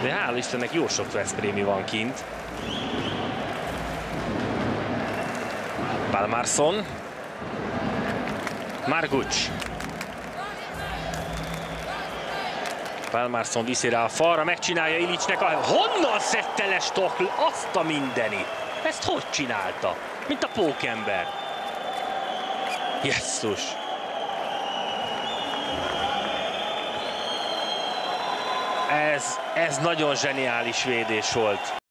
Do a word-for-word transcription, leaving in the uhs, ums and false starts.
De hála Istennek jó sok veszprémi van kint. Pálmarsson. Margucs. Pálmarsson viszi rá a falra, megcsinálja Ilicsnek. A... Honnan szedte le Stockl? Azt a mindenit! Ezt hogy csinálta? Mint a pókember. Jesszus! Ez, ez nagyon zseniális védés volt.